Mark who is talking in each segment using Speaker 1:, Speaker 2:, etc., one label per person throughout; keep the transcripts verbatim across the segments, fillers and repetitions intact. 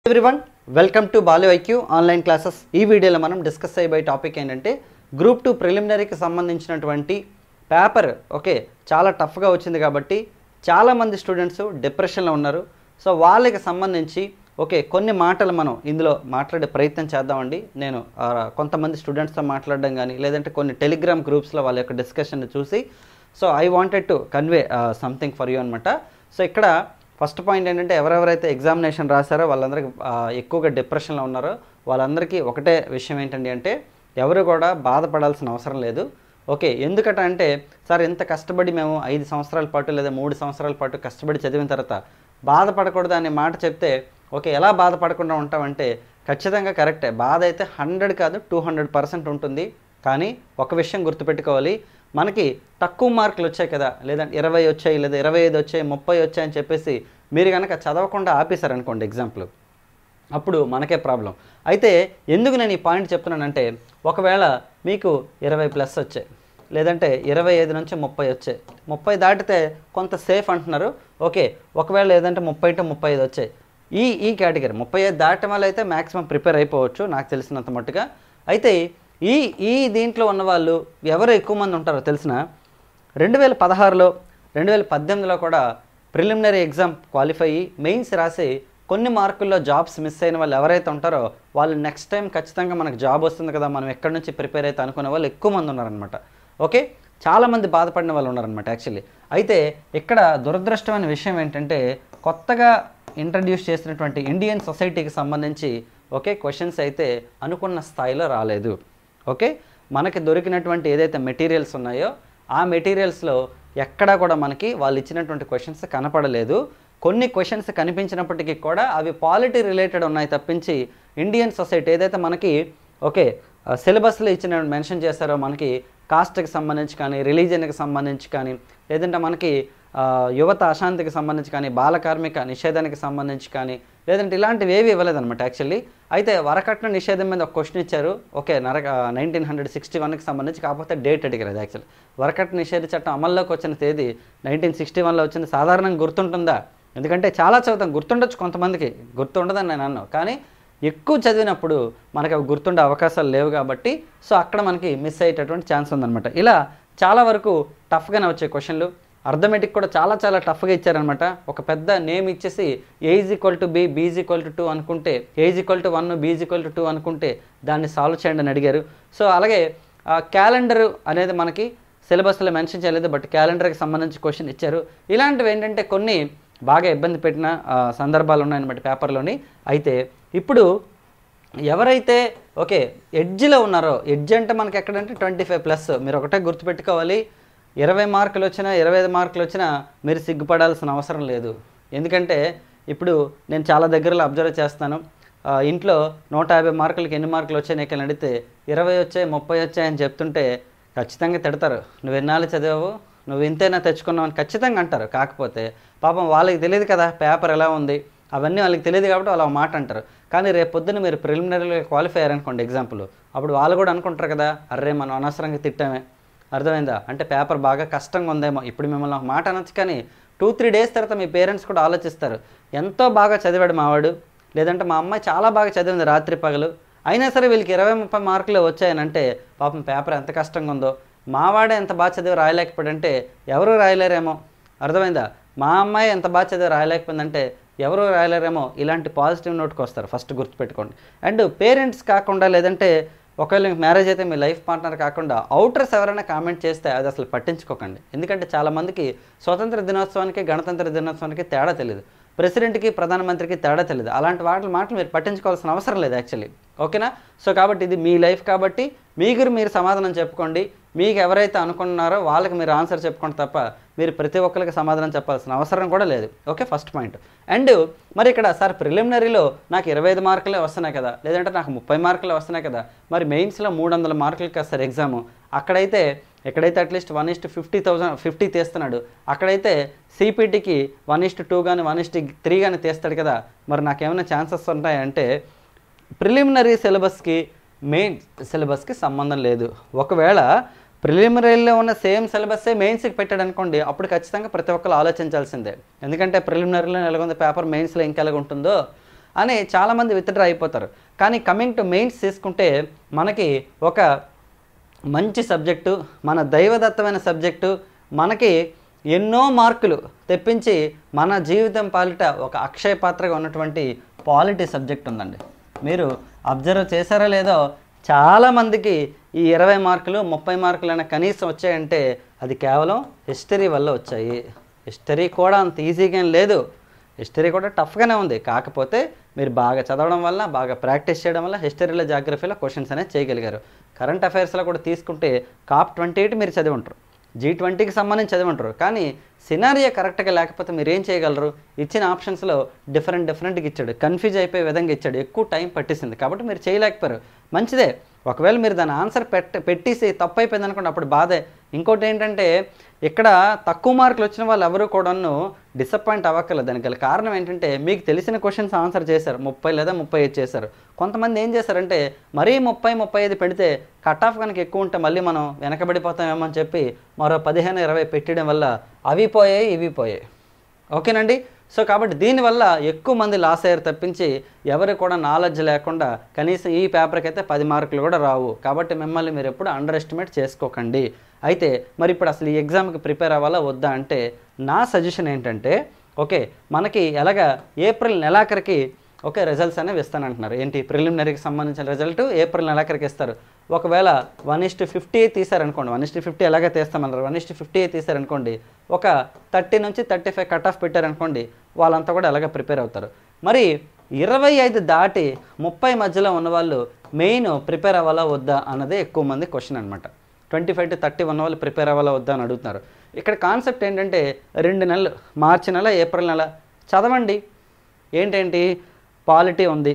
Speaker 1: Everyone welcome to Balu IQ online classes. ఈ వీడియోలో మనం డిస్కస్ అయ్యే టాపిక్ ఏంటంటే గ్రూప్ టూ ప్రిలిమినరీకి సంబంధించినటువంటి పేపర్ ఓకే చాలా టఫ్గా వచ్చింది కాబట్టి చాలామంది స్టూడెంట్స్ డిప్రెషన్లో ఉన్నారు. సో వాళ్ళకి సంబంధించి ఓకే కొన్ని మాటలు మనం ఇందులో మాట్లాడే ప్రయత్నం చేద్దామండి. నేను కొంతమంది స్టూడెంట్స్తో మాట్లాడడం కానీ లేదంటే కొన్ని టెలిగ్రామ్ గ్రూప్స్లో వాళ్ళ యొక్క డిస్కషన్ చూసి so I wanted to convey something for you అనమాట. సో ఇక్కడ ఫస్ట్ పాయింట్ ఏంటంటే ఎవరెవరైతే ఎగ్జామినేషన్ రాశారో వాళ్ళందరికీ ఎక్కువగా డిప్రెషన్లో ఉన్నారో వాళ్ళందరికీ ఒకటే విషయం ఏంటండి అంటే ఎవరు కూడా బాధపడాల్సిన అవసరం లేదు. ఓకే ఎందుకట అంటే సార్ ఎంత కష్టపడి మేము ఐదు సంవత్సరాల పాటు లేదా మూడు సంవత్సరాల పాటు కష్టపడి చదివిన తర్వాత బాధపడకూడదు అనే మాట చెప్తే ఓకే ఎలా బాధపడకుండా ఉంటామంటే ఖచ్చితంగా కరెక్టే. బాధ అయితే హండ్రెడ్ కాదు టూ హండ్రెడ్ పర్సెంట్ ఉంటుంది. కానీ ఒక విషయం గుర్తుపెట్టుకోవాలి, మనకి తక్కువ మార్కులు వచ్చాయి కదా లేదంటే ఇరవై వచ్చాయి లేదా ఇరవై ఐదు వచ్చాయి ముప్పై వచ్చాయి అని చెప్పేసి మీరు కనుక చదవకుండా ఆపేశారనుకోండి ఎగ్జాంపుల్, అప్పుడు మనకే ప్రాబ్లం. అయితే ఎందుకు నేను ఈ పాయింట్ చెప్తున్నానంటే ఒకవేళ మీకు ఇరవై ప్లస్ వచ్చాయి లేదంటే ఇరవై ఐదు నుంచి ముప్పై వచ్చాయి, ముప్పై దాటితే కొంత సేఫ్ అంటున్నారు. ఓకే ఒకవేళ లేదంటే ముప్పై టు ముప్పై ఐదు వచ్చాయి, ఈ ఈ కేటగిరీ ముప్పై ఐదు దాటం వల్ల అయితే మ్యాక్సిమం ప్రిపేర్ అయిపోవచ్చు నాకు తెలిసినంత మట్టుగా. అయితే ఈ ఈ దీంట్లో ఉన్నవాళ్ళు ఎవరు ఎక్కువ మంది ఉంటారో తెలిసిన రెండు వేల పదహారులో రెండు వేల పద్దెనిమిదిలో కూడా ప్రిలిమినరీ ఎగ్జామ్ క్వాలిఫై అయ్యి మెయిన్స్ రాసి కొన్ని మార్కుల్లో జాబ్స్ మిస్ అయిన వాళ్ళు ఎవరైతే ఉంటారో వాళ్ళు నెక్స్ట్ టైం ఖచ్చితంగా మనకు జాబ్ వస్తుంది కదా మనం ఎక్కడి నుంచి ప్రిపేర్ అయితే అనుకునే వాళ్ళు ఎక్కువ మంది ఉన్నారనమాట. ఓకే చాలామంది బాధపడిన వాళ్ళు ఉన్నారనమాట యాక్చువల్లీ. అయితే ఇక్కడ దురదృష్టమైన విషయం ఏంటంటే కొత్తగా ఇంట్రడ్యూస్ చేసినటువంటి ఇండియన్ సొసైటీకి సంబంధించి ఓకే క్వశ్చన్స్ అయితే అనుకున్న స్థాయిలో రాలేదు. ఓకే మనకి దొరికినటువంటి ఏదైతే మెటీరియల్స్ ఉన్నాయో ఆ మెటీరియల్స్లో ఎక్కడా కూడా మనకి వాళ్ళు ఇచ్చినటువంటి క్వశ్చన్స్ కనపడలేదు. కొన్ని క్వశ్చన్స్ కనిపించినప్పటికీ కూడా అవి పాలిటీ రిలేటెడ్ ఉన్నాయి తప్పించి ఇండియన్ సొసైటీ ఏదైతే మనకి ఓకే సిలబస్లో ఇచ్చిన మెన్షన్ చేశారో మనకి కాస్ట్కి సంబంధించి కానీ రిలీజన్కి సంబంధించి కానీ లేదంటే మనకి యువత అశాంతికి సంబంధించి కానీ బాల కార్మిక నిషేధానికి సంబంధించి కానీ లేదంటే ఇలాంటివి ఏవి ఇవ్వలేదన్నమాట యాక్చువల్లీ. అయితే వరకట్న నిషేధం మీద ఒక క్వశ్చన్ ఇచ్చారు ఓకే నరక నైన్టీన్ హండ్రెడ్ సిక్స్టీ వన్కి సంబంధించి, కాకపోతే డేట్ అడిగారు అది యాక్చువల్లీ. వరకట్న నిషేధ చట్టం అమల్లోకి వచ్చిన తేదీ నైన్టీన్ సిక్స్టీ వన్లో వచ్చింది. సాధారణంగా గుర్తుంటుందా? ఎందుకంటే చాలా చదువుతాం, గుర్తుండొచ్చు కొంతమందికి, గుర్తుండదని నేను అన్నాను. కానీ ఎక్కువ చదివినప్పుడు మనకు అవి గుర్తుండే అవకాశాలు లేవు కాబట్టి సో అక్కడ మనకి మిస్ అయ్యేటటువంటి ఛాన్స్ ఉందన్నమాట. ఇలా చాలా వరకు టఫ్గానే వచ్చే క్వశ్చన్లు. అర్థమెటిక్ కూడా చాలా చాలా టఫ్గా ఇచ్చారనమాట. ఒక పెద్ద నేమ్ ఇచ్చేసి A is equal to B B is equal to two అనుకుంటే A is equal to one B is equal to two అనుకుంటే దాన్ని సాల్వ్ చేయండి అని అడిగారు. సో అలాగే క్యాలెండర్ అనేది మనకి సిలబస్లో మెన్షన్ చేయలేదు, బట్ క్యాలెండర్కి సంబంధించి క్వశ్చన్ ఇచ్చారు. ఇలాంటివి ఏంటంటే కొన్ని బాగా ఇబ్బంది పెట్టిన సందర్భాలు ఉన్నాయన్నమాట పేపర్లోని. అయితే ఇప్పుడు ఎవరైతే ఓకే ఎడ్జ్లో ఉన్నారో, ఎడ్జ్ అంటే మనకి ఎక్కడంటే ట్వంటీ ఫైవ్ ప్లస్, మీరు ఒకటే గుర్తుపెట్టుకోవాలి, ఇరవై మార్కులు వచ్చినా ఇరవై ఐదు మార్కులు వచ్చినా మీరు సిగ్గుపడాల్సిన అవసరం లేదు. ఎందుకంటే ఇప్పుడు నేను చాలా దగ్గరలో అబ్జర్వ్ చేస్తాను, ఇంట్లో నూట యాభై మార్కులకి ఎన్ని మార్కులు వచ్చాయి నీకు అడిగితే ఇరవై వచ్చాయి ముప్పై వచ్చాయని చెప్తుంటే ఖచ్చితంగా తిడతారు. నువ్వు ఎన్నాళ్ళు చదివావు, నువ్వు ఇంతైనా తెచ్చుకున్నావు అని ఖచ్చితంగా అంటారు. కాకపోతే పాపం వాళ్ళకి తెలియదు కదా పేపర్ ఎలా ఉంది, అవన్నీ వాళ్ళకి తెలియదు కాబట్టి వాళ్ళు మాట అంటారు. కానీ రేపు పొద్దున్న మీరు ప్రిలిమినరీలో క్వాలిఫై అయ్యారనుకోండి ఎగ్జాంపుల్, అప్పుడు వాళ్ళు కూడా అనుకుంటారు కదా అర్రే మనం అనవసరంగా తిట్టామే, అర్థమైందా అంటే పేపర్ బాగా కష్టంగా ఉందేమో. ఇప్పుడు మిమ్మల్ని ఒక మాట అనొచ్చు కానీ టూ త్రీ డేస్ తర్వాత మీ పేరెంట్స్ కూడా ఆలోచిస్తారు, ఎంతో బాగా చదివాడు మావాడు, లేదంటే మా అమ్మాయి చాలా బాగా చదివింది రాత్రి పగలు, అయినా సరే వీళ్ళకి ఇరవై ముప్పై మార్కులు వచ్చాయనంటే పాపం పేపర్ ఎంత కష్టంగా ఉందో, మావాడే ఎంత బాగా చదివి రాయలేకపోయాడంటే ఎవరు రాయలేరేమో, అర్థమైందా, మా అమ్మాయి ఎంత బాగా చదివి రాయలేకపోయిందంటే ఎవరు రాయలేరేమో. ఇలాంటి పాజిటివ్ నోట్కి వస్తారు ఫస్ట్ గుర్తుపెట్టుకోండి. అండ్ పేరెంట్స్ కాకుండా లేదంటే ఒకవేళ మీకు మ్యారేజ్ అయితే మీ లైఫ్ పార్ట్నర్ కాకుండా అవుటర్స్ ఎవరైనా కామెంట్ చేస్తే అది అసలు పట్టించుకోకండి. ఎందుకంటే చాలామందికి స్వతంత్ర దినోత్సవానికి గణతంత్ర దినోత్సవానికి తేడా తెలియదు, ప్రెసిడెంట్కి ప్రధానమంత్రికి తేడా తెలియదు. అలాంటి వాటి మాటలు మీరు పట్టించుకోవాల్సిన అవసరం లేదు యాక్చువల్లీ. ఓకేనా? సో కాబట్టి ఇది మీ లైఫ్ కాబట్టి మీకు మీరు సమాధానం చెప్పుకోండి. మీకు ఎవరైతే అనుకున్నారో వాళ్ళకి మీరు ఆన్సర్ చెప్పుకోండి తప్ప మీరు ప్రతి ఒక్కరికి సమాధానం చెప్పాల్సిన అవసరం కూడా లేదు. Okay first point. అండ్ మరి ఇక్కడ సార్ ప్రిలిమినరీలో నాకు ఇరవై ఐదు మార్కులే వస్తున్నాయి కదా లేదంటే నాకు ముప్పై మార్కులే వస్తున్నాయి కదా, మరి మెయిన్స్లో మూడు వందల మార్కులకి కదా సార్ ఎగ్జాము, అక్కడైతే ఎక్కడైతే at least one is to fifty thousand fifty తీస్తున్నాడు అక్కడైతే సిపిటికి వన్ ఇస్ట్ టూ కానీ వన్ ఇస్ట్ త్రీ కానీ తీస్తాడు కదా, మరి నాకేమైనా ఛాన్సెస్ ఉంటాయంటే ప్రిలిమినరీ సిలబస్కి మెయిన్ సిలబస్కి సంబంధం లేదు. ఒకవేళ ప్రిలిమినరీలో ఉన్న సేమ్ సిలబస్సే మెయిన్స్కి పెట్టాడు అనుకోండి, అప్పుడు ఖచ్చితంగా ప్రతి ఒక్కరు ఆలోచించాల్సిందే. ఎందుకంటే ప్రిలిమినరీలో ఎలాగుంది పేపర్, మెయిన్స్లో ఇంకెలాగ ఉంటుందో అని చాలామంది విత్డ్రా అయిపోతారు. కానీ కమింగ్ టు మెయిన్స్ తీసుకుంటే మనకి ఒక మంచి సబ్జెక్టు, మన దైవదత్తమైన సబ్జెక్టు, మనకి ఎన్నో మార్కులు తెప్పించి మన జీవితం పాలిట ఒక అక్షయ పాత్రగా ఉన్నటువంటి పాలిటీ సబ్జెక్ట్ ఉందండి. మీరు అబ్జర్వ్ చేశారో లేదో, చాలామందికి ఈ ఇరవై మార్కులు ముప్పై మార్కులైనా కనీసం వచ్చాయంటే అది కేవలం హిస్టరీ వల్ల వచ్చాయి. హిస్టరీ కూడా అంత ఈజీగా లేదు, హిస్టరీ కూడా టఫ్గానే ఉంది. కాకపోతే మీరు బాగా చదవడం వల్ల, బాగా ప్రాక్టీస్ చేయడం వల్ల హిస్టరీలో, జాగ్రఫీలో క్వశ్చన్స్ అనేది చేయగలిగారు. కరెంట్ అఫైర్స్లో కూడా తీసుకుంటే కాప్ ట్వంటీ ఎయిట్ మీరు చదివి ఉంటారు, జీ ట్వంటీకి సంబంధించి చదివి ఉంటారు. కానీ సినారియో కరెక్ట్గా లేకపోతే మీరు ఏం చేయగలరు? ఇచ్చిన ఆప్షన్స్లో డిఫరెంట్ డిఫరెంట్గా ఇచ్చాడు, కన్ఫ్యూజ్ అయిపోయే విధంగా ఇచ్చాడు, ఎక్కువ టైం పట్టేసింది కాబట్టి మీరు చేయలేకపోయారు. మంచిదే, ఒకవేళ మీరు దాని ఆన్సర్ పెట్ట పెట్టేసి తప్పు అయిపోయింది అనుకోండి, అప్పుడు బాధే. ఇంకోటి ఏంటంటే ఇక్కడ తక్కువ మార్కులు వచ్చిన వాళ్ళు ఎవరు కూడాను డిసప్పాయింట్ అవ్వక్కర్లేదు. దానికి గల కారణం ఏంటంటే మీకు తెలిసిన క్వశ్చన్స్ ఆన్సర్ చేశారు, ముప్పై లేదా ముప్పై ఐదు చేశారు. కొంతమంది ఏం చేశారంటే మరీ ముప్పై ముప్పై ఐదు పెడితే కట్ ఆఫ్ కనుక ఎక్కువ ఉంటే మళ్ళీ మనం వెనకబడిపోతామేమో అని చెప్పి మరో పదిహేను ఇరవై పెట్టడం వల్ల అవి పోయాయి ఇవి పోయాయి. ఓకేనండి. సో కాబట్టి దీనివల్ల ఎక్కువ మంది లాస్ అయ్యారు తప్పించి ఎవరు కూడా నాలెడ్జ్ లేకుండా కనీసం ఈ పేపర్కి అయితే పది మార్కులు కూడా రావు. కాబట్టి మిమ్మల్ని మీరు ఎప్పుడు అండర్ ఎస్టిమేట్ చేసుకోకండి. అయితే మరి ఇప్పుడు అసలు ఈ ఎగ్జామ్కి ప్రిపేర్ అవ్వాలా వద్దా అంటే నా సజెషన్ ఏంటంటే, ఓకే మనకి ఎలాగా ఏప్రిల్ నెలాఖరికి ఓకే రిజల్ట్స్ అనేవి ఇస్తానంటున్నారు. ఏంటి ప్రిలిమినరీకి సంబంధించిన రిజల్ట్ ఏప్రిల్ నెలాఖరికి ఇస్తారు. ఒకవేళ వన్ ఇస్టు ఫిఫ్టీ తీసారనుకోండి, వన్ ఇస్టు ఫిఫ్టీ ఎలాగే తీస్తామన్నారు, వన్ ఇస్టు ఫిఫ్టీ తీసారనుకోండి, ఒక థర్టీ నుంచి థర్టీ ఫైవ్ కట్ ఆఫ్ పెట్టారనుకోండి, వాళ్ళంతా కూడా ఎలాగ ప్రిపేర్ అవుతారు. మరి ఇరవై ఐదు దాటి ముప్పై మధ్యలో ఉన్నవాళ్ళు మెయిన్ ప్రిపేర్ అవ్వాలా వద్దా అన్నదే ఎక్కువ మంది క్వశ్చన్ అనమాట. ట్వంటీ ఫైవ్ టు థర్టీ ఉన్న వాళ్ళు ప్రిపేర్ అవ్వాలా వద్దా అని అడుగుతున్నారు. ఇక్కడ కాన్సెప్ట్ ఏంటంటే రెండు నెలలు, మార్చి నెల ఏప్రిల్ నెల చదవండి. ఏంటేంటి పాలిటీ ఉంది,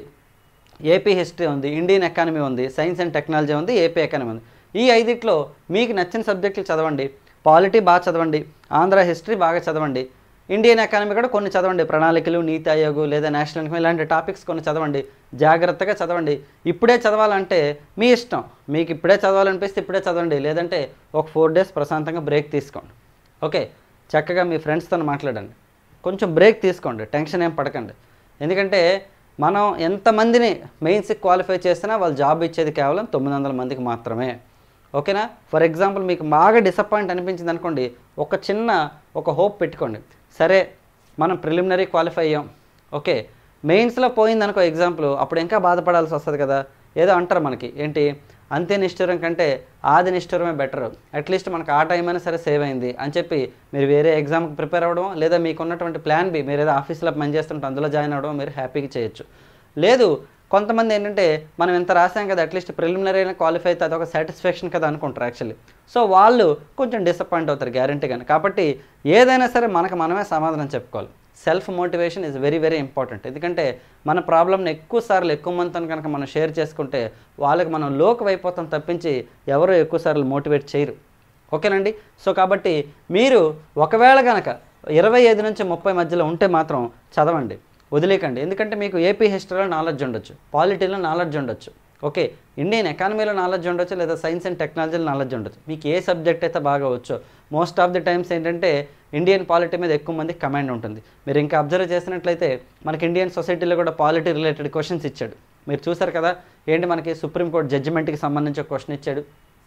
Speaker 1: ఏపీ హిస్టరీ ఉంది, ఇండియన్ ఎకానమీ ఉంది, సైన్స్ అండ్ టెక్నాలజీ ఉంది, ఏపీ ఎకానమీ ఉంది. ఈ ఐదిట్లో మీకు నచ్చిన సబ్జెక్టులు చదవండి. పాలిటీ బాగా చదవండి, ఆంధ్ర హిస్టరీ బాగా చదవండి, ఇండియన్ ఎకానమీ కూడా కొన్ని చదవండి, ప్రణాళికలు, నీతి ఆయోగ్ లేదా నేషనల్ ఇన్కమ్ ఇలాంటి టాపిక్స్ కొన్ని చదవండి, జాగ్రత్తగా చదవండి. ఇప్పుడే చదవాలంటే మీ ఇష్టం, మీకు ఇప్పుడే చదవాలనిపిస్తే ఇప్పుడే చదవండి, లేదంటే ఒక ఫోర్ డేస్ ప్రశాంతంగా బ్రేక్ తీసుకోండి. ఓకే చక్కగా మీ ఫ్రెండ్స్తో మాట్లాడండి, కొంచెం బ్రేక్ తీసుకోండి, టెన్షన్ ఏం పడకండి. ఎందుకంటే మనం ఎంతమందిని మెయిన్స్కి క్వాలిఫై చేసినా వాళ్ళు జాబ్ ఇచ్చేది కేవలం తొమ్మిది వందల మందికి మాత్రమే. ఓకేనా. ఫర్ ఎగ్జాంపుల్ మీకు బాగా డిసప్పాయింట్ అనిపించింది అనుకోండి, ఒక చిన్న ఒక హోప్ పెట్టుకోండి. సరే మనం ప్రిలిమినరీ క్వాలిఫై అయ్యాం, ఓకే మెయిన్స్లో పోయిందనుకో ఎగ్జాంపుల్, అప్పుడు ఇంకా బాధపడాల్సి వస్తుంది కదా. ఏదో అంటారు మనకి ఏంటి, అంతే నిష్ఠూరం కంటే ఆది నిష్ఠూరమే బెటర్, అట్లీస్ట్ మనకు ఆ టైం అయినా సరే సేవ్ అయింది అని చెప్పి మీరు వేరే ఎగ్జామ్కి ప్రిపేర్ అవ్వడం, లేదా మీకు ఉన్నటువంటి ప్లాన్ బి మీరు ఏదో ఆఫీస్లో పని చేస్తుంటే అందులో జాయిన్ అవ్వడం మీరు హ్యాపీగా చేయొచ్చు. లేదు కొంతమంది ఏంటంటే మనం ఎంత రాసాం కదా అట్లీస్ట్ ప్రిలిమినరీ అయినా క్వాలిఫై అయితే అదొక సాటిస్ఫాక్షన్ కదా అనుకుంటారు యాక్చువల్లీ. సో వాళ్ళు కొంచెం డిసప్పాయింట్ అవుతారు గ్యారంటీగానే. కాబట్టి ఏదైనా సరే మనకు మనమే సమాధానం చెప్పుకోవాలి. Self motivation is very very important. ఎందుకంటే మన ప్రాబ్లమ్ని ఎక్కువ సార్లు ఎక్కువ మందితో కనుక మనం షేర్ చేసుకుంటే వాళ్ళకి మనం లోకి అయిపోతాం తప్పించి ఎవరు ఎక్కువ సార్లు మోటివేట్ చేయరు. ఓకేనండి. సో కాబట్టి మీరు ఒకవేళ కనుక ఇరవై ఐదు నుంచి ముప్పై మధ్యలో ఉంటే మాత్రం చదవండి, వదిలేకండి. ఎందుకంటే మీకు ఏపీ హిస్టరీలో నాలెడ్జ్ ఉండొచ్చు, పాలిటీలో నాలెడ్జ్ ఉండొచ్చు, ఓకే ఇండియన్ ఎకానమీలో నాలెడ్జ్ ఉండొచ్చు, లేదా సైన్స్ అండ్ టెక్నాలజీలో నాలెడ్జ్ ఉండొచ్చు. మీకు ఏ సబ్జెక్ట్ అయితే బాగా వచ్చో. మోస్ట్ ఆఫ్ ది టైమ్స్ ఏంటంటే ఇండియన్ పాలిటీ మీద ఎక్కువ మంది కమాండ్ ఉంటుంది. మీరు ఇంకా అబ్జర్వ్ చేసినట్లయితే మనకి ఇండియన్ సొసైటీలో కూడా పాలిటీ రిలేటెడ్ క్వశ్చన్స్ ఇచ్చాడు. మీరు చూసారు కదా ఏంటి, మనకి సుప్రీంకోర్టు జడ్జిమెంట్కి సంబంధించి ఒక క్వశ్చన్ ఇచ్చాడు,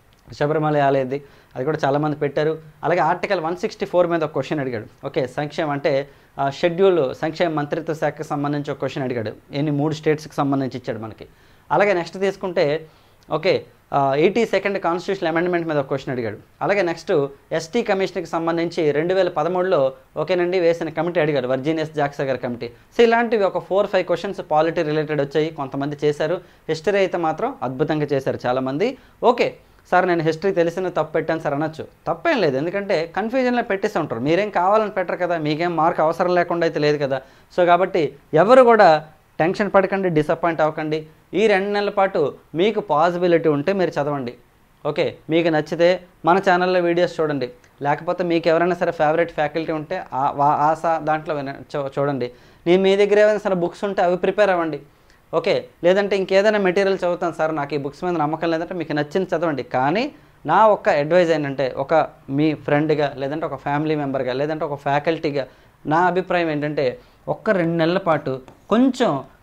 Speaker 1: శబరిమల ఆలయది, అది కూడా చాలామంది పెట్టారు. అలాగే ఆర్టికల్ వన్ సిక్స్టీ ఫోర్ మీద ఒక క్వశ్చన్ అడిగాడు. ఓకే సంక్షేమం అంటే షెడ్యూల్ సంక్షేమ మంత్రిత్వ శాఖకి సంబంధించి ఒక క్వశ్చన్ అడిగాడు, ఎన్ని మూడు స్టేట్స్కి సంబంధించి ఇచ్చాడు మనకి. అలాగే నెక్స్ట్ తీసుకుంటే okay eighty second constitution amendment మీద ఒక క్వశ్చన్ అడిగాడు. అలాగే నెక్స్ట్ ఎస్టీ కమిషన్కి సంబంధించి రెండు వేల పదమూడులో ఓకేనండి వేసిన కమిటీ అడిగాడు, వర్జీనియస్ జాక్సా గారి కమిటీ. సో ఇలాంటివి ఒక four five questions polity related వచ్చాయి, కొంతమంది చేశారు. హిస్టరీ అయితే మాత్రం అద్భుతంగా చేశారు చాలామంది. ఓకే సార్ నేను హిస్టరీ తెలిసిన తప్పు పెట్టాను సార్ అనొచ్చు, తప్పేం లేదు. ఎందుకంటే కన్ఫ్యూజన్లో పెట్టేసి ఉంటారు, మీరేం కావాలని పెట్టరు కదా, మీకేం మార్క్ అవసరం లేకుండా అయితే లేదు కదా. సో కాబట్టి ఎవరు కూడా టెన్షన్ పడకండి, డిసప్పాయింట్ అవ్వకండి. ఈ రెండు నెలల పాటు మీకు పాసిబిలిటీ ఉంటే మీరు చదవండి. ఓకే మీకు నచ్చితే మన ఛానల్లో వీడియోస్ చూడండి, లేకపోతే మీకు ఎవరైనా సరే ఫేవరెట్ ఫ్యాకల్టీ ఉంటే ఆశ దాంట్లో చూడండి. నేను మీ దగ్గర ఏమైనా సరే బుక్స్ ఉంటే అవి ప్రిపేర్ అవ్వండి. ఓకే లేదంటే ఇంకేదైనా మెటీరియల్ చదువుతాను సార్ నాకు ఈ బుక్స్ మీద నమ్మకం లేదంటే మీకు నచ్చింది చదవండి. కానీ నా ఒక్క అడ్వైజ్ ఏంటంటే ఒక మీ ఫ్రెండ్గా లేదంటే ఒక ఫ్యామిలీ మెంబర్గా లేదంటే ఒక ఫ్యాకల్టీగా నా అభిప్రాయం ఏంటంటే ఒక్క రెండు నెలల పాటు కొంచెం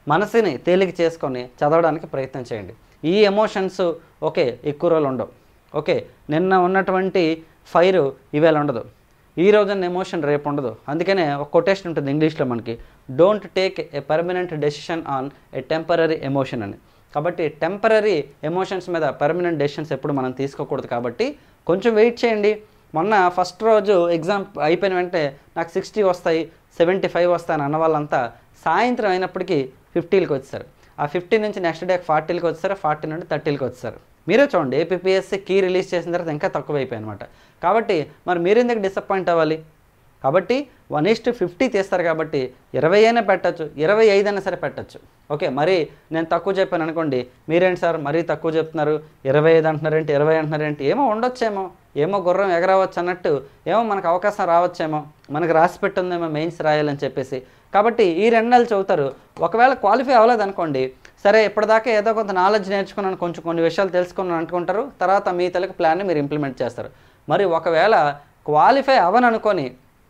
Speaker 1: మనసుని తేలిక చేసుకొని చదవడానికి ప్రయత్నం చేయండి. ఈ ఎమోషన్స్ ఓకే ఎక్కువ రోజులు ఉండవు. ఓకే, నిన్న ఉన్నటువంటి ఫైర్ ఈవేళ ఉండదు, ఈ రోజున్న ఎమోషన్ రేపు ఉండదు. అందుకనే ఒక కొటేషన్ ఉంటుంది ఇంగ్లీష్లో మనకి, don't take a permanent decision on a temporary emotion అని. కాబట్టి టెంపరరీ ఎమోషన్స్ మీద పర్మనెంట్ డెసిషన్స్ ఎప్పుడు మనం తీసుకోకూడదు. కాబట్టి కొంచెం వెయిట్ చేయండి. మొన్న ఫస్ట్ రోజు ఎగ్జామ్ అయిపోయిన వెంటనే నాకు సిక్స్టీ వస్తాయి, సెవెంటీ ఫైవ్ వస్తాయని అన్న వాళ్ళంతా సాయంత్రం అయినప్పటికీ ఫిఫ్టీలకు వచ్చారు. ఆ ఫిఫ్టీ నుంచి నెక్స్ట్ డే ఫార్టీలకు వచ్చారు, ఫార్టీ నుండి థర్టీలకు వచ్చారు. మీరే చూడండి, ఏపీపీఎస్సీ కీ రిలీజ్ చేసిన తర్వాత ఇంకా తక్కువ అయిపోయాయి అనమాట. కాబట్టి మరి మీరు ఎందుకు డిసప్పాయింట్ అవ్వాలి? కాబట్టి వన్ ఈస్ట్ ఫిఫ్టీ తీస్తారు కాబట్టి ఇరవై అయినా పెట్టచ్చు, ఇరవై ఐదు అయినా సరే పెట్టచ్చు. ఓకే, మరి నేను తక్కువ చెప్పాను అనుకోండి, మీరేంటి సార్ మరీ తక్కువ చెప్తున్నారు, ఇరవై ఐదు అంటున్నారేంటి, ఇరవై అంటున్నారేంటి, ఏమో ఉండొచ్చేమో, ఏమో గుర్రం ఎగరవచ్చు అన్నట్టు, ఏమో మనకు అవకాశం రావచ్చేమో, మనకు రాసి పెట్టుందేమో మెయిన్స్ రాయాలని చెప్పేసి. కాబట్టి ఈ రెండు నెలలు చదువుతారు. ఒకవేళ క్వాలిఫై అవ్వలేదు అనుకోండి, సరే ఇప్పటిదాకా ఏదో కొంత నాలెడ్జ్ నేర్చుకున్నాను, కొంచెం కొన్ని విషయాలు తెలుసుకున్నాను అనుకుంటారు. తర్వాత మీ తెలుగు ప్లాన్ని మీరు ఇంప్లిమెంట్ చేస్తారు. మరి ఒకవేళ క్వాలిఫై అవ్వను అనుకొని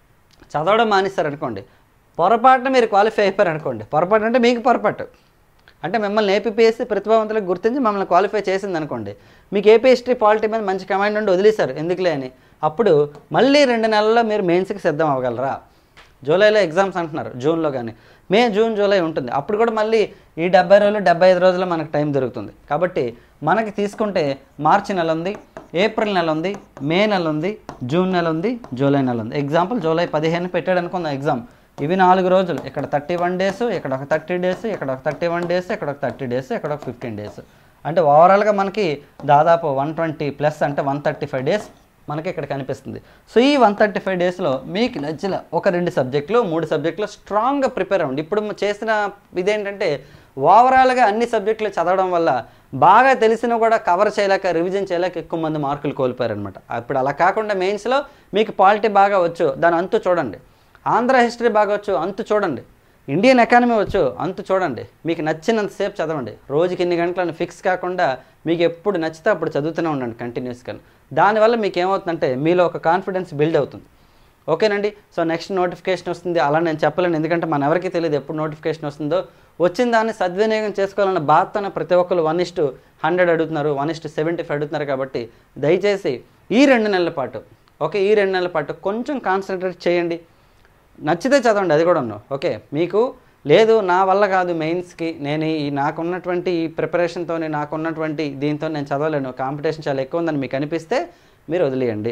Speaker 1: చదవడం మానేస్తారు అనుకోండి, పొరపాటున మీరు క్వాలిఫై అయిపోయారు అనుకోండి, పొరపాటు అంటే మీకు పొరపాటు అంటే మిమ్మల్ని ఏపీపీఎస్సీ ప్రతిభావంతులకు గుర్తించి మమ్మల్ని క్వాలిఫై చేసింది అనుకోండి, మీకు ఏపీ హిస్టరీ పాలిటీ మీద మంచి కమాండ్ నుండి వదిలేశారు ఎందుకులే అని, అప్పుడు మళ్ళీ రెండు నెలల్లో మీరు మెయిన్స్కి సిద్ధం అవ్వగలరా? జూలైలో ఎగ్జామ్స్ అంటున్నారు, జూన్లో కానీ మే జూన్ జూలై ఉంటుంది. అప్పుడు కూడా మళ్ళీ ఈ డెబ్బై రోజులు డెబ్బై ఐదు రోజుల్లో మనకు టైం దొరుకుతుంది. కాబట్టి మనకి తీసుకుంటే మార్చి నెల ఉంది, ఏప్రిల్ నెల ఉంది, మే నెల ఉంది, జూన్ నెల ఉంది, జూలై నెల ఉంది. ఎగ్జాంపుల్ జూలై పదిహేను పెట్టాడు అనుకుందాం ఎగ్జామ్. ఇవి నాలుగు రోజులు, ఇక్కడ థర్టీ వన్ డేస్, ఇక్కడ ఒక థర్టీ డేస్, ఇక్కడ ఒక థర్టీ వన్ డేస్, ఇక్కడ ఒక థర్టీ డేస్, ఇక్కడ ఒక ఫిఫ్టీన్ డేస్. అంటే ఓవరాల్గా మనకి దాదాపు వన్ ట్వంటీ ప్లస్ అంటే వన్ థర్టీ ఫైవ్ డేస్ మనకి ఇక్కడ కనిపిస్తుంది. సో ఈ వన్ థర్టీ ఫైవ్ డేస్లో మీకు నచ్చిన ఒక రెండు సబ్జెక్టులు మూడు సబ్జెక్టులు స్ట్రాంగ్గా ప్రిపేర్ అవ్వండి. ఇప్పుడు చేసిన ఇదేంటంటే ఓవరాల్గా అన్ని సబ్జెక్టులు చదవడం వల్ల బాగా తెలిసిన కూడా కవర్ చేయలేక రివిజన్ చేయలేక ఎక్కువ మంది మార్కులు కోల్పోయారనమాట. ఇప్పుడు అలా కాకుండా మెయిన్స్లో మీకు పాలిటీ బాగా వచ్చు, దాని అంతు చూడండి, ఆంధ్ర హిస్టరీ బాగా వచ్చు, అంతు చూడండి, ఇండియన్ ఎకానమీ వచ్చు, అంతు చూడండి, మీకు నచ్చినంతసేపు చదవండి. రోజుకి ఇన్ని గంటలను ఫిక్స్ కాకుండా మీకు ఎప్పుడు నచ్చితే అప్పుడు చదువుతూనే ఉండండి కంటిన్యూస్గా. దానివల్ల మీకు ఏమవుతుందంటే మీలో ఒక కాన్ఫిడెన్స్ బిల్డ్ అవుతుంది. ఓకేనండి. సో నెక్స్ట్ నోటిఫికేషన్ వస్తుంది, అలా నేను చెప్పలేను, ఎందుకంటే మన ఎవరికి తెలియదు ఎప్పుడు నోటిఫికేషన్ వస్తుందో. వచ్చిన దాన్ని సద్వినియోగం చేసుకోవాలన్న బాధతోనే ప్రతి ఒక్కరు వన్ ఇస్టు హండ్రెడ్ అడుగుతున్నారు, వన్ ఇస్టు సెవెంటీ ఫైవ్ అడుగుతున్నారు. కాబట్టి దయచేసి ఈ రెండు నెలల పాటు ఓకే ఈ రెండు నెలల పాటు కొంచెం కాన్సన్ట్రేట్ చేయండి. నచ్చితే చదవండి, అది కూడా ఉన్నావు. ఓకే, మీకు లేదు నా వల్ల కాదు మెయిన్స్కి, నేను ఈ నాకున్నటువంటి ఈ ప్రిపరేషన్తో నాకున్నటువంటి దీంతో నేను చదవలేను, కాంపిటీషన్ చాలా ఎక్కువ ఉందని మీకు అనిపిస్తే మీరు వదిలేయండి,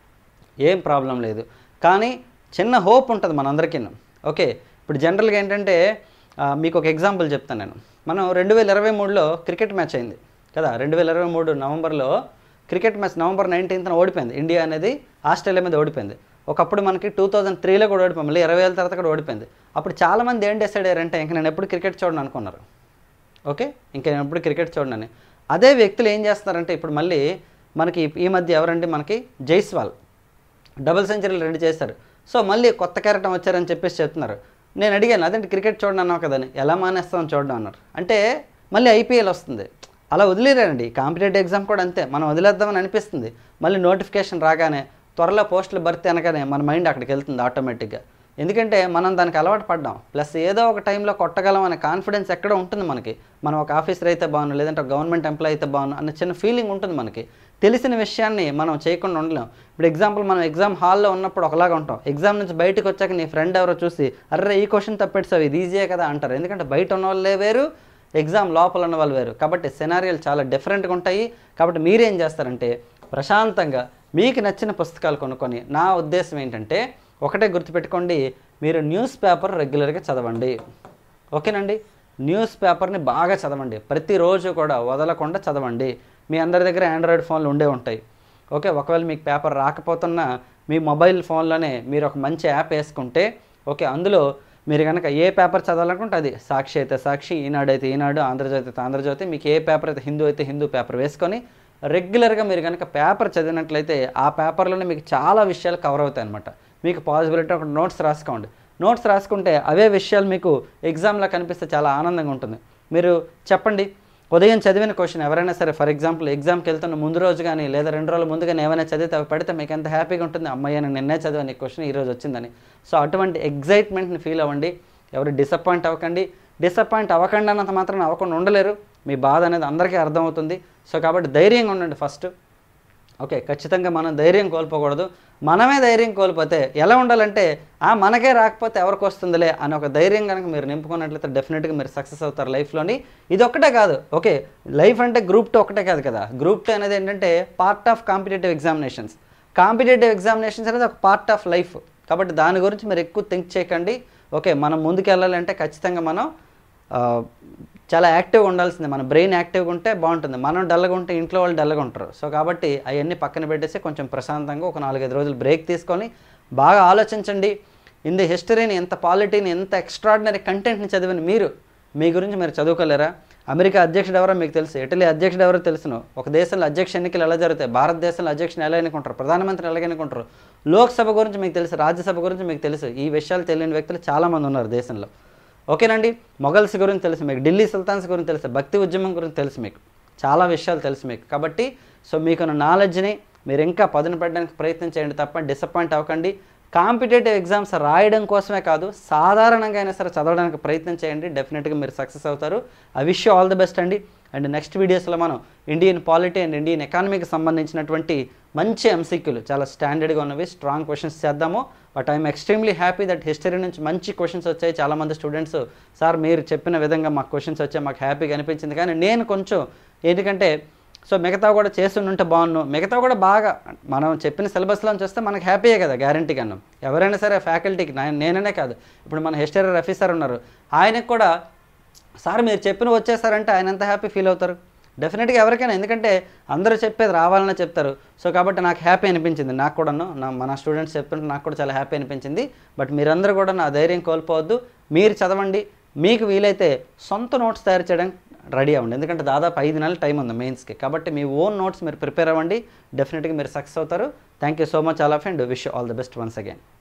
Speaker 1: ఏం ప్రాబ్లం లేదు. కానీ చిన్న హోప్ ఉంటుంది మనందరికీ. ఓకే, ఇప్పుడు జనరల్గా ఏంటంటే మీకు ఒక ఎగ్జాంపుల్ చెప్తాను నేను. మనం రెండు వేల ఇరవై మూడులో క్రికెట్ మ్యాచ్ అయింది కదా, రెండు వేల ఇరవై మూడు నవంబర్లో క్రికెట్ మ్యాచ్ నవంబర్ నైన్టీన్త్న ఓడిపోయింది ఇండియా అనేది, ఆస్ట్రేలియా మీద ఓడిపోయింది. ఒకప్పుడు మనకి టూ థౌజండ్ త్రీలో కూడా ఓడిపోయింది, మళ్ళీ ఇరవై ఏళ్ళ తర్వాత కూడా ఓడిపోయింది. అప్పుడు చాలామంది ఏం డిసైడ్ అయ్యారంటే ఇంక నేను ఎప్పుడు క్రికెట్ చూడను అనుకున్నారు. ఓకే, ఇంక నేను ఎప్పుడు క్రికెట్ చూడనని. అదే వ్యక్తులు ఏం చేస్తున్నారంటే ఇప్పుడు మళ్ళీ మనకి ఈ మధ్య ఎవరంటే మనకి జైస్వాల్ డబుల్ సెంచరీలు రెడీ చేశారు. సో మళ్ళీ కొత్త క్యారెక్టర్ వచ్చారని చెప్పేసి చెప్తున్నారు. నేను అడిగాను అదేంటి క్రికెట్ చూడండి అన్నావు కదని, ఎలా మానేస్తామని చూడడం అన్నారు. అంటే మళ్ళీ ఐపీఎల్ వస్తుంది, అలా వదిలేరండి. కాంపిటేటివ్ ఎగ్జామ్ కూడా అంతే, మనం వదిలేద్దామని అనిపిస్తుంది, మళ్ళీ నోటిఫికేషన్ రాగానే త్వరలో పోస్టులు భర్తీ అనగానే మన మైండ్ అక్కడికి వెళ్తుంది ఆటోమేటిక్గా. ఎందుకంటే మనం దానికి అలవాటు పడ్డాం, ప్లస్ ఏదో ఒక టైంలో కొట్టగలం అనే కాన్ఫిడెన్స్ ఎక్కడ ఉంటుంది మనకి. మనం ఒక ఆఫీసర్ అయితే బాగున్నాం, లేదంటే ఒక గవర్నమెంట్ ఎంప్లాయ్ అయితే బాగున్నాం అన్న చిన్న ఫీలింగ్ ఉంటుంది మనకి. తెలిసిన విషయాన్ని మనం చేయకుండా ఉండలేం. ఇప్పుడు ఎగ్జాంపుల్ మనం ఎగ్జామ్ హాల్లో ఉన్నప్పుడు ఒకలాగా ఉంటాం, ఎగ్జామ్ నుంచి బయటకు వచ్చాక నీ ఫ్రెండ్ ఎవరో చూసి అర్రే ఈ క్వశ్చన్ తప్పెట్టావు ఇది ఈజీయే కదా అంటారు. ఎందుకంటే బయట ఉన్న వాళ్ళే వేరు, ఎగ్జామ్ లోపల ఉన్న వాళ్ళు వేరు. కాబట్టి సినారియోలు చాలా డిఫరెంట్గా ఉంటాయి. కాబట్టి మీరేం చేస్తారంటే ప్రశాంతంగా మీకు నచ్చిన పుస్తకాలు కొనుక్కొని, నా ఉద్దేశం ఏంటంటే ఒకటే గుర్తుపెట్టుకోండి, మీరు న్యూస్ పేపర్ రెగ్యులర్గా చదవండి. ఓకేనండి, న్యూస్ పేపర్ని బాగా చదవండి, ప్రతిరోజు కూడా వదలకుండా చదవండి. మీ అందరి దగ్గర ఆండ్రాయిడ్ ఫోన్లు ఉండే ఉంటాయి. ఓకే, ఒకవేళ మీకు పేపర్ రాకపోతున్నా మీ మొబైల్ ఫోన్లోనే మీరు ఒక మంచి యాప్ వేసుకుంటే ఓకే, అందులో మీరు కనుక ఏ పేపర్ చదవాలనుకుంటే అది, సాక్షి అయితే సాక్షి, ఈనాడు అయితే ఈనాడు, ఆంధ్రజ్యోతి అయితే ఆంధ్రజ్యోతి, మీకు ఏ పేపర్ అయితే హిందూ అయితే హిందూ పేపర్ వేసుకొని రెగ్యులర్గా మీరు కనుక పేపర్ చదివినట్లయితే ఆ పేపర్లోనే మీకు చాలా విషయాలు కవర్ అవుతాయి అనమాట. మీకు పాసిబిలిటీ ఒక నోట్స్ రాసుకోండి, నోట్స్ రాసుకుంటే అవే విషయాలు మీకు ఎగ్జామ్లో కనిపిస్తే చాలా ఆనందంగా ఉంటుంది. మీరు చెప్పండి, ఉదయం చదివిన క్వశ్చన్ ఎవరైనా సరే, ఫర్ ఎగ్జాంపుల్ ఎగ్జామ్కి వెళ్తున్న ముందు రోజు కానీ లేదా రెండు రోజుల ముందు కానీ ఏమైనా చదివితే అవి పెడితే మీకు ఎంత హ్యాపీగా ఉంటుంది, అమ్మాయి నేను నిన్నే చదివాను ఈ క్వశ్చన్ ఈరోజు వచ్చిందని. సో అటువంటి ఎగ్జైట్మెంట్ని ఫీల్ అవ్వండి, ఎవరు డిసప్పాయింట్ అవ్వకండి. డిసప్పాయింట్ అవ్వకండి అన్నంత మాత్రం అవ్వకుండా ఉండలేరు. మీ బాధ అనేది అందరికీ అర్థమవుతుంది. సో కాబట్టి ధైర్యంగా ఉండండి ఫస్ట్. ఓకే, ఖచ్చితంగా మనం ధైర్యం కోల్పోకూడదు. మనమే ధైర్యం కోల్పోతే ఎలా ఉండాలంటే ఆ మనకే రాకపోతే ఎవరికి వస్తుందిలే అని ఒక ధైర్యం కనుక మీరు నింపుకున్నట్లయితే డెఫినెట్గా మీరు సక్సెస్ అవుతారు లైఫ్లోని. ఇది ఒక్కటే కాదు, ఓకే, లైఫ్ అంటే గ్రూప్ టూ ఒకటే కాదు కదా. గ్రూప్ టూ అనేది ఏంటంటే part of competitive examinations. Competitive examinations అనేది ఒక పార్ట్ ఆఫ్ లైఫ్. కాబట్టి దాని గురించి మీరు ఎక్కువ థింక్ చేయకండి. ఓకే, మనం ముందుకు వెళ్ళాలంటే ఖచ్చితంగా మనం చాలా యాక్టివ్గా ఉండాల్సిందే. మన బ్రెయిన్ యాక్టివ్గా ఉంటే బాగుంటుంది. మనం డల్గా ఉంటే ఇంట్లో వాళ్ళు డల్గా ఉంటారు. సో కాబట్టి అవన్నీ పక్కన పెట్టేసి కొంచెం ప్రశాంతంగా ఒక నాలుగైదు రోజులు బ్రేక్ తీసుకొని బాగా ఆలోచించండి. ఇన్ ది హిస్టరీని, ఎంత పాలిటీని, ఎంత ఎక్స్ట్రాడినరీ కంటెంట్ని చదివిన మీరు మీ గురించి మీరు చదువుకోలేరా? అమెరికా అధ్యక్షుడు ఎవరో మీకు తెలుసు, ఇటలీ అధ్యక్షుడు ఎవరో తెలుసును. ఒక దేశంలో అధ్యక్ష ఎన్నికలు ఎలా జరుగుతాయి, భారతదేశంలో అధ్యక్షుని ఎలా ఎన్నుకుంటారు, ప్రధానమంత్రిని ఎలా ఎన్నుకుంటారు, లోక్సభ గురించి మీకు తెలుసు, రాజ్యసభ గురించి మీకు తెలుసు. ఈ విషయాలు తెలియని వ్యక్తులు చాలామంది ఉన్నారు దేశంలో. ఓకేనండి, మొఘల్స్ గురించి తెలుసు మీకు, ఢిల్లీ సుల్తాన్స్ గురించి తెలుసు, భక్తి ఉద్యమం గురించి తెలుసు మీకు, చాలా విషయాలు తెలుసు మీకు. కాబట్టి సో మీకున్న నాలెడ్జ్ని మీరు ఇంకా పదును పెట్టడానికి ప్రయత్నం చేయండి తప్ప డిసప్పాయింట్ అవ్వకండి. కాంపిటేటివ్ ఎగ్జామ్స్ రాయడం కోసమే కాదు, సాధారణంగా అయినా సరే చదవడానికి ప్రయత్నం చేయండి. డెఫినెట్గా మీరు సక్సెస్ అవుతారు. I wish you all the best అండి. అండ్ నెక్స్ట్ వీడియోస్లో మనం ఇండియన్ పాలిటీ అండ్ ఇండియన్ ఎకానమీకి సంబంధించినటువంటి మంచి ఎంసీక్యూలు, చాలా స్టాండర్డ్గా ఉన్నవి, స్ట్రాంగ్ క్వశ్చన్స్ చేద్దాము. But I'm extremely happy that history నుంచి మంచి క్వశ్చన్స్ వచ్చాయి. చాలామంది స్టూడెంట్స్ సార్ మీరు చెప్పిన విధంగా మాకు క్వశ్చన్స్ వచ్చాయి, మాకు హ్యాపీగా అనిపించింది. కానీ నేను కొంచెం ఎందుకంటే సో మిగతా కూడా చేస్తుంటే బాగున్నాను, మిగతా కూడా బాగా మనం చెప్పిన సిలబస్లో చూస్తే మనకు హ్యాపీయే కదా గ్యారంటీగా. ఎవరైనా సరే ఫ్యాకల్టీకి, నేననే కాదు, ఇప్పుడు మన హిస్టరీ రఫీ సార్ ఉన్నారు, ఆయనకు కూడా సార్ మీరు చెప్పిన వచ్చేసారంటే ఆయన ఎంత హ్యాపీ ఫీల్ అవుతారు. డెఫినెట్గా ఎవరికైనా, ఎందుకంటే అందరూ చెప్పేది రావాలనే చెప్తారు. సో కాబట్టి నాకు హ్యాపీ అనిపించింది, నాకు కూడాను నా మన స్టూడెంట్స్ చెప్తుంటే నాకు కూడా చాలా హ్యాపీ అనిపించింది. బట్ మీరందరూ కూడా నా ధైర్యం కోల్పోవద్దు, మీరు చదవండి. మీకు వీలైతే సొంత నోట్స్ తయారు చేయడానికి రెడీ అవ్వండి, ఎందుకంటే దాదాపు ఐదు నెలల టైం ఉంది మెయిన్స్కి. కాబట్టి మీ ఓన్ నోట్స్ మీరు ప్రిపేర్ అవ్వండి, డెఫినెట్గా మీరు సక్సెస్ అవుతారు. Thank you so much all of and wish all the best once again.